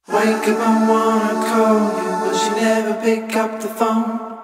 Wake up, I wanna call you, but you never pick up the phone.